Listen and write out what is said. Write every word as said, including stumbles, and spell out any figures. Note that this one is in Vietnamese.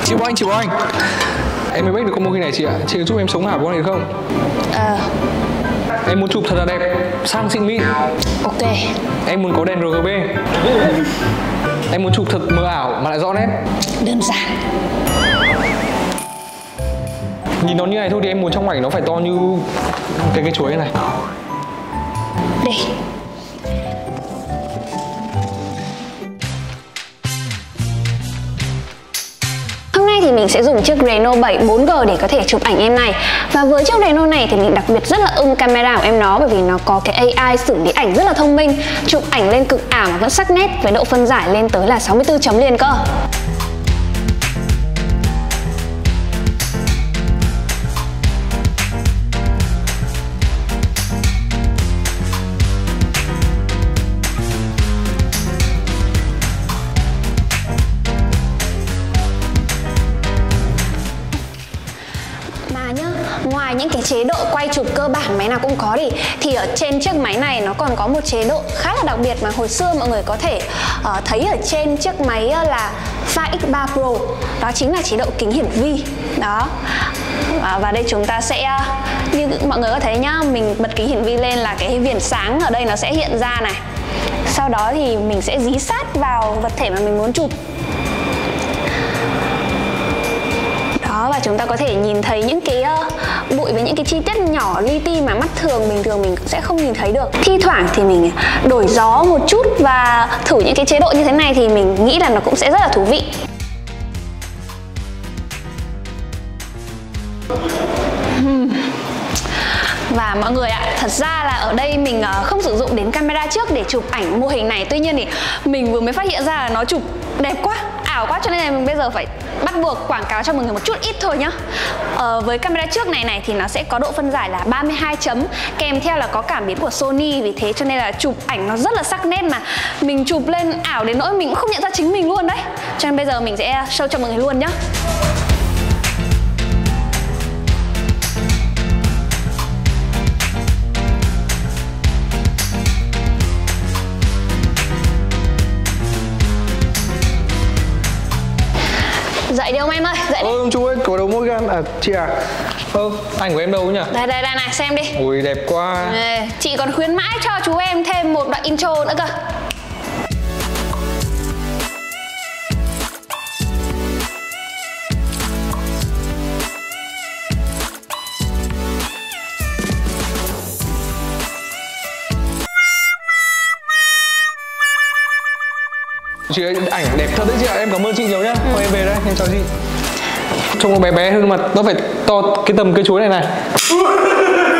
Chị Bảo Anh, chị Bảo Anh, em mới biết được có mô hình này chị ạ. Chị có giúp em sống ảo con này được không? Ờ. Em muốn chụp thật là đẹp, sang xịn mịn. Ok. Em muốn có đèn rờ giê bê. Em muốn chụp thật mờ ảo mà lại rõ nét. Đơn giản. Nhìn nó như này thôi thì em muốn trong ảnh nó phải to như cái cái chuối này. Đây. Hôm nay thì mình sẽ dùng chiếc Reno bảy bốn G để có thể chụp ảnh em này. Và với chiếc Reno này thì mình đặc biệt rất là ưng camera của em nó, bởi vì nó có cái a i xử lý ảnh rất là thông minh, chụp ảnh lên cực ảo mà vẫn sắc nét với độ phân giải lên tới là sáu mươi tư chấm liền cơ. Ngoài những cái chế độ quay chụp cơ bản máy nào cũng có đi, thì ở trên chiếc máy này nó còn có một chế độ khá là đặc biệt mà hồi xưa mọi người có thể uh, thấy ở trên chiếc máy là Five X ba Pro. Đó chính là chế độ kính hiển vi. Đó. À, và đây chúng ta sẽ, như mọi người có thấy nhá, mình bật kính hiển vi lên là cái viền sáng ở đây nó sẽ hiện ra này. Sau đó thì mình sẽ dí sát vào vật thể mà mình muốn chụp. Đó, và chúng ta có thể nhìn thấy những cái uh, bụi với những cái chi tiết nhỏ li ti mà mắt thường bình thường mình sẽ không nhìn thấy được. Thi thoảng thì mình đổi gió một chút và thử những cái chế độ như thế này thì mình nghĩ là nó cũng sẽ rất là thú vị. Và mọi người ạ, thật ra là ở đây mình không sử dụng đến camera trước để chụp ảnh mô hình này. Tuy nhiên thì mình vừa mới phát hiện ra là nó chụp đẹp quá, ảo quá, cho nên là mình bây giờ phải bắt buộc quảng cáo cho mọi người một chút ít thôi nhá. Ờ, với camera trước này này thì nó sẽ có độ phân giải là ba mươi hai chấm, kèm theo là có cảm biến của Sony, vì thế cho nên là chụp ảnh nó rất là sắc nét, mà mình chụp lên ảo đến nỗi mình cũng không nhận ra chính mình luôn đấy. Cho nên bây giờ mình sẽ show cho mọi người luôn nhá. Dậy đi ông em ơi, dậy đi. Ơ, chú ơi, có đầu môi gan. À, chị à? Ơ, ảnh của em đâu nhỉ? Đây, đây, đây này, xem đi. Ui, đẹp quá. Đây, chị còn khuyến mãi cho chú em thêm một đoạn intro nữa cơ. Chị ơi, ảnh đẹp thật đấy chị ạ, em cảm ơn chị nhiều nhá. Thôi em về đây, em chào chị. Trông nó bé bé hơn mà nó phải to cái tầm cây chuối này này.